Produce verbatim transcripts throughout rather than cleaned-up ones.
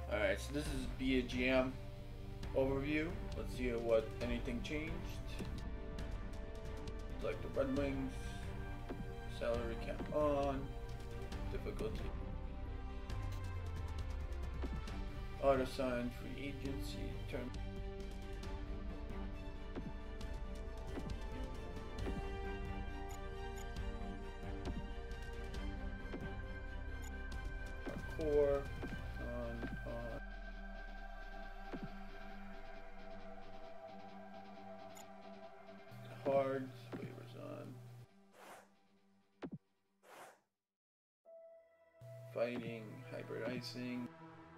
Alright, so this is be a G M overview. Let's see what anything changed. Like the Red Wings, salary cap on, difficulty, auto sign, free agency, term. Core on on hard waivers on fighting hybridizing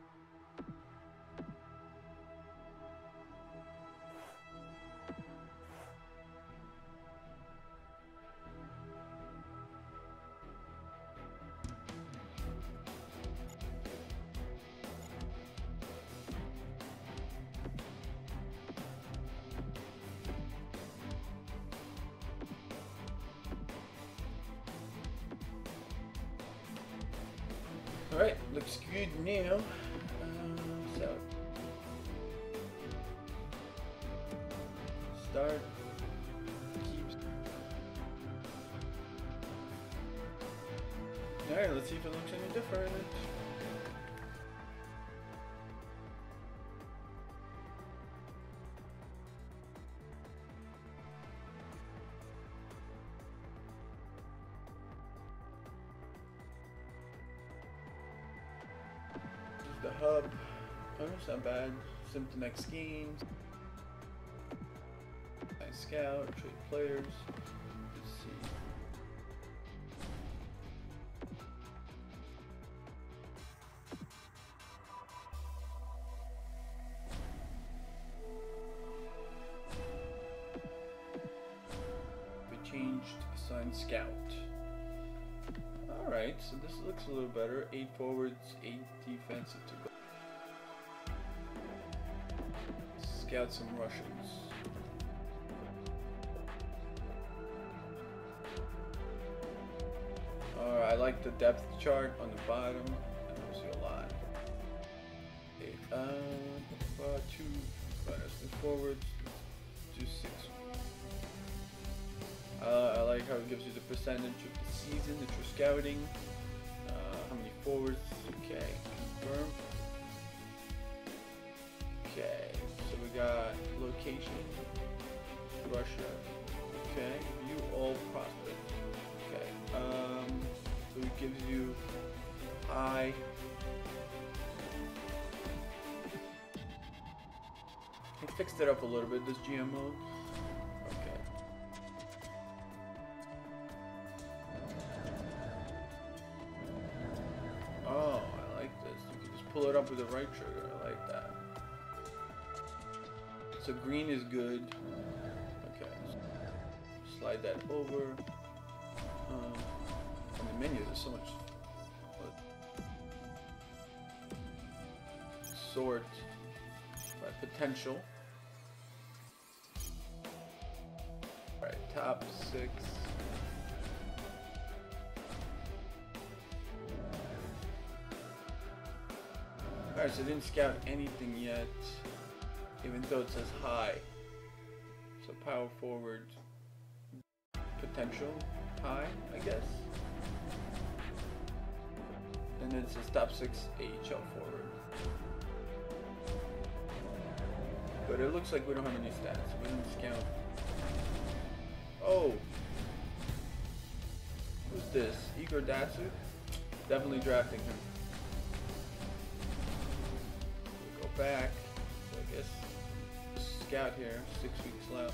Alright, looks good now. Uh, so, start, keeps. Alright, let's see if it looks any different. The hub, oh, it's not bad. Symptom X games, nice scout, trade players. Let's see. We changed assign scout. Alright, so this looks a little better. Eight forwards, eight defensive to go. Scout some Russians. Alright, I like the depth chart on the bottom. That helps you a lot. Eight, uh, uh, two, minus the forwards, do six. Uh, I like how it gives you the percentage of the season that you're scouting. Uh, how many forwards? Okay, confirm. Okay, so we got location, Russia. Okay, view all prospects. Okay, um, so it gives you I. I fixed it up a little bit, this G M mode. Okay. Oh, I like this. You can just pull it up with the right trigger. I like that. So green is good. Okay. Slide that over. Um, on the menu, there's so much. Sort by potential. All right, top six. Alright, so I didn't scout anything yet, even though it says high. So power forward, potential, high, I guess. And then it says top six A H L forward. But it looks like we don't have any stats, so we didn't scout. Oh! Who's this? Igor Datsyuk? Definitely drafting him. Back, so I guess scout here, six weeks left.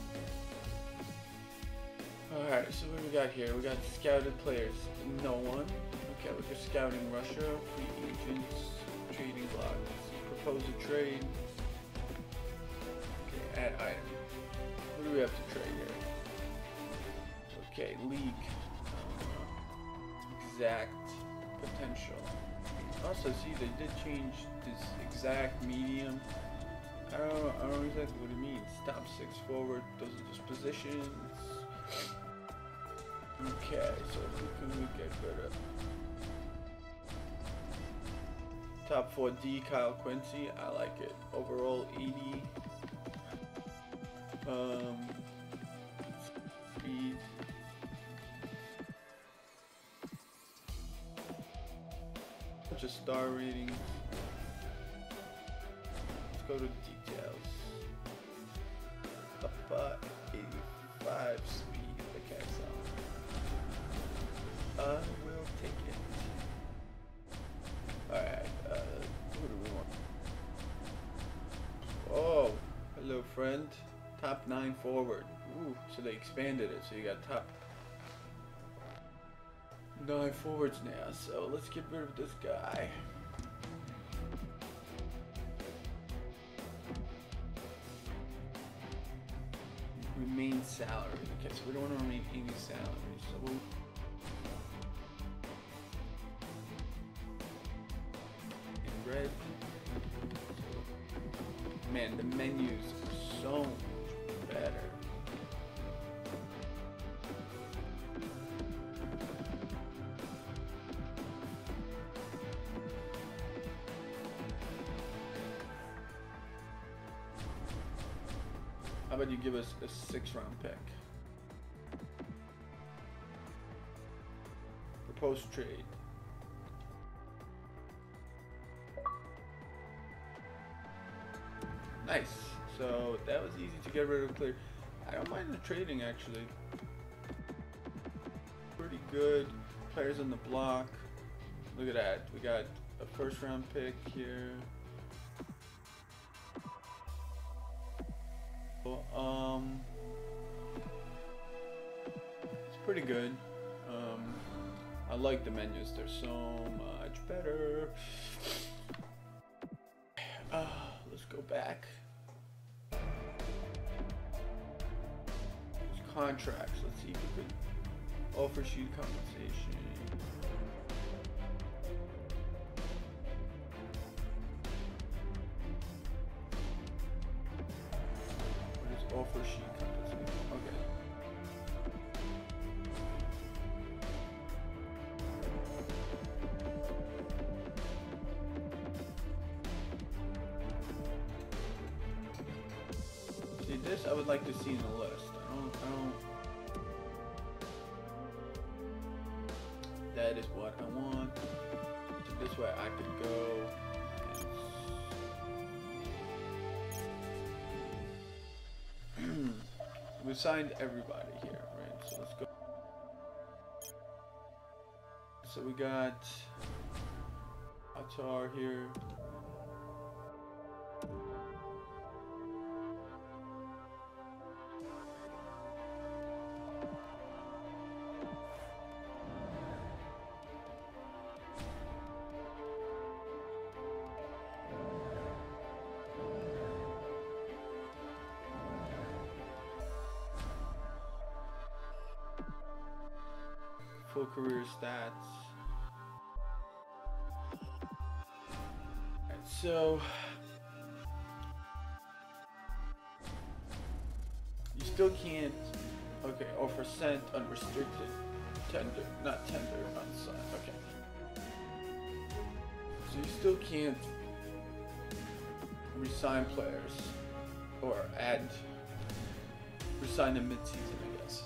Alright, so what do we got here? We got scouted players, no one. Okay, we're just scouting Russia, free agents, trading blocks, propose a trade. Okay, add item. What do we have to trade here? Okay, league, uh, exact potential. Also, see, they did change this exact medium. I don't know, I don't know exactly what it means. Top six forward, those are just positions. Okay, so who can we get rid of? Top four D, Kyle Quincy. I like it. Overall, eighty. Um, speed. Bunch of star ratings. Let's go to details. Up uh, eighty-five speed. Okay, so I will take it. Alright, uh, who do we want? Oh, hello friend. Top nine forward. Ooh, so they expanded it, so you got top nine forwards now. So let's get rid of this guy. Remain salary. Okay, so we don't want to remain any salary. So we'll red. Man, the menus are so much better. How about you give us a six round pick? Proposed trade. Nice. So that was easy to get rid of clear. I don't mind the trading actually. Pretty good. Players on the block. Look at that. We got a first round pick here. Um, it's pretty good. Um, I like the menus. They're so much better. Uh, let's go back. Contracts. Let's see if we could offer sheet compensation. What is offer sheet compensation? Okay. See, this I would like to see in the list. I don't, I don't. That is what I want. So this way I could go. And we signed everybody here, right? So let's go. So we got Atar here. Full career stats. Alright, so you still can't. Okay, offer sent unrestricted tender, not tender, unsigned. Okay, so you still can't resign players or add resign them mid-season, I guess.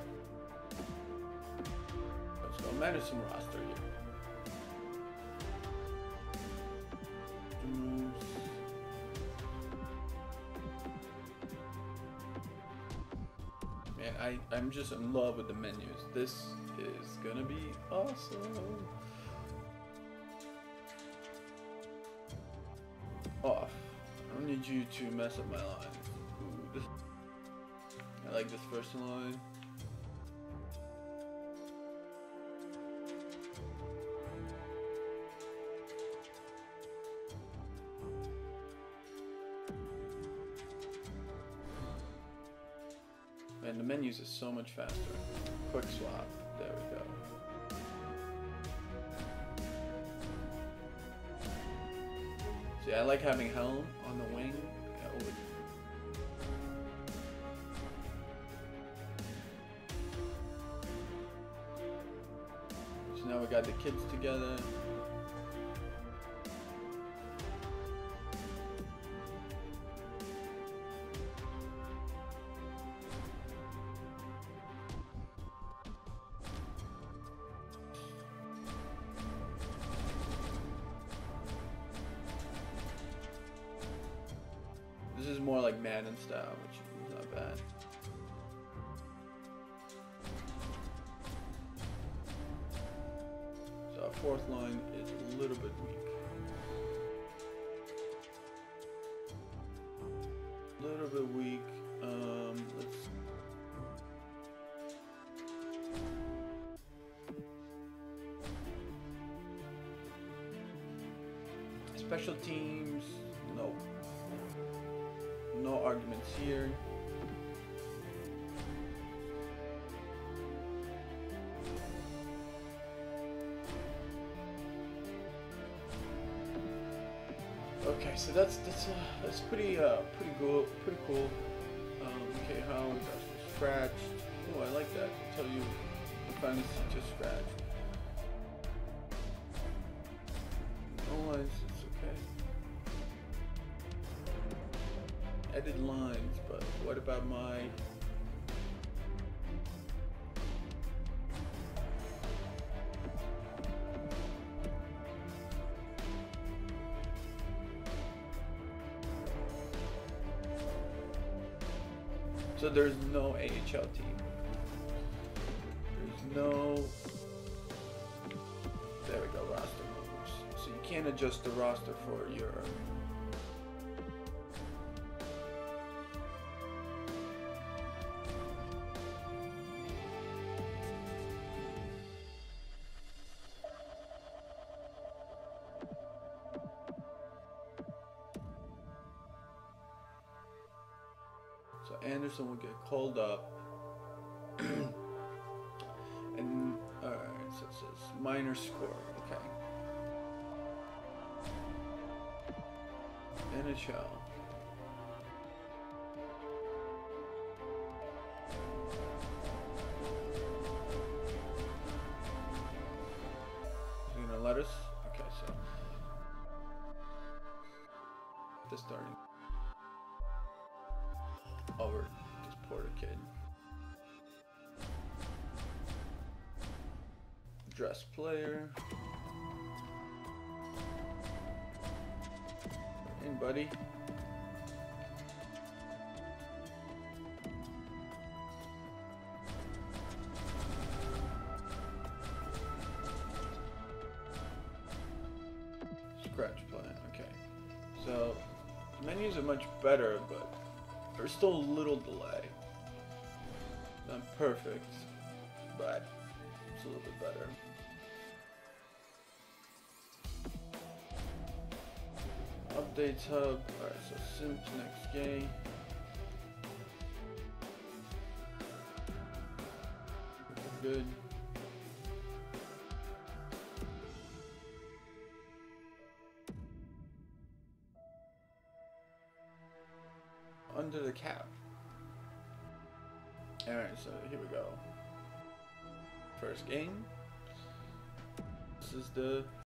Madison roster here. Mm. Man, I, I'm just in love with the menus. This is gonna be awesome. Off. I don't need you to mess up my line. Ooh, this, I like this first line. And the menus is so much faster. Quick swap. There we go. See, I like having Helm on the wing. Yeah, so now we got the kids together. more like Madden style, which is not bad. So our fourth line is a little bit weak. A little bit weak. Um, let's. Special teams, no. No arguments here. Okay, so that's that's uh, that's pretty uh pretty cool, pretty cool. Um, okay, how we got some scratched. Oh, I like that. I'll tell you, I finally see just scratched. No lines, it's okay. Edit lines, but what about my? So there's no A H L team. There's no. There we go, roster moves. So you can't adjust the roster for your. So Anderson will get called up. And alright, so it says minor score, okay. N H L. Is he gonna let us? Okay, so the starting. Over this Porter kid. Dress player. Hey, buddy. Scratch plan. Okay. So menus are much better, but there's still a little delay. Not perfect, but it's a little bit better. Updates hub. Alright, so Simps next game. Good. Under the cap. Alright, so here we go. First game. This is the